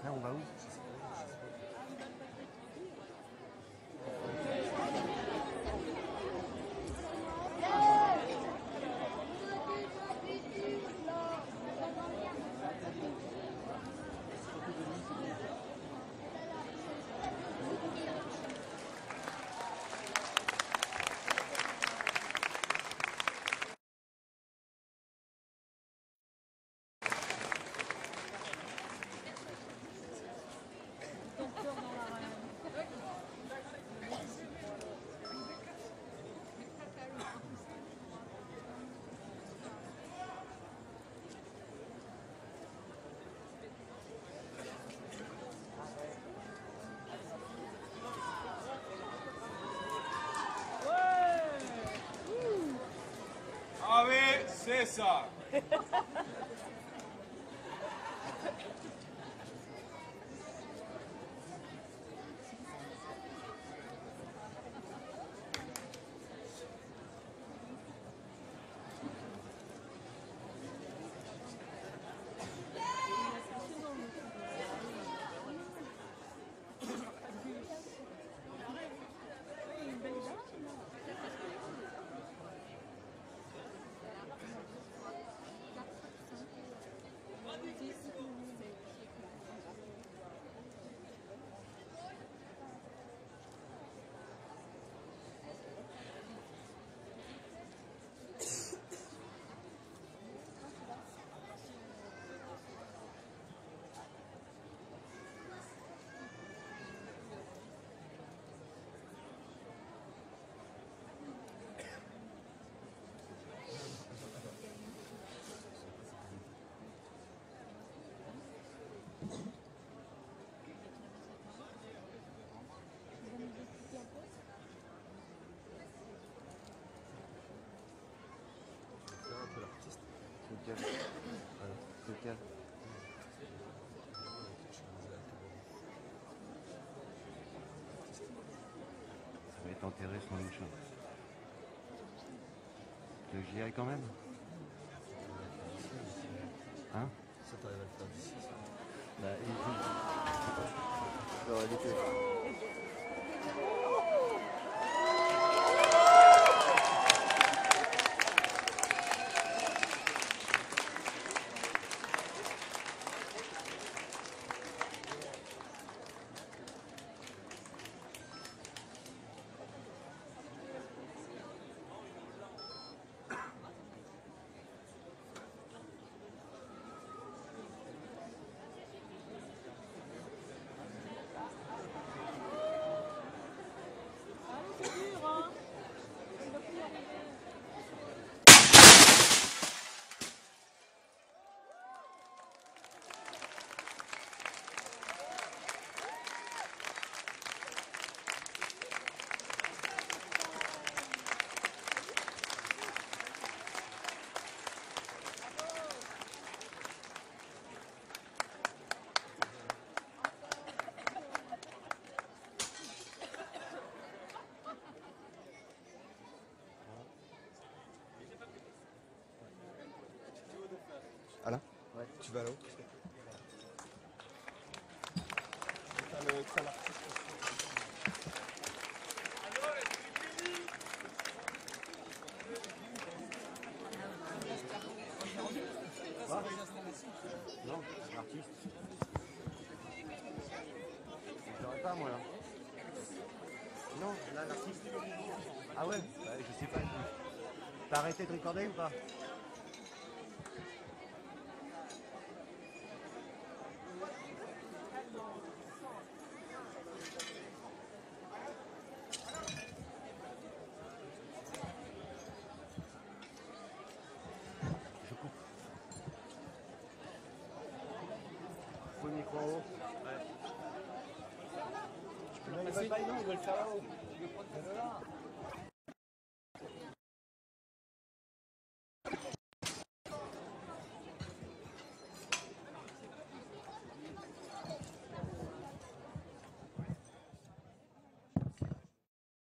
après, on va où? Ah oui, c'est ça. Lequel? Ça va être enterré sans une chose. Tu veux que j'y aille quand même? Hein? Ça t'arrive à le faire d'ici, ça? Bah, J'aurais l'été. Alain? Ouais. Tu vas là-haut? Non, l'artiste. J'aurais pas moi là. Non, là l'artiste. Ah ouais, bah, je sais pas. T'as arrêté de recorder ou pas? Je coupe. Faut le micro en haut. Ils veulent pas, non, ils veulent faire là-haut.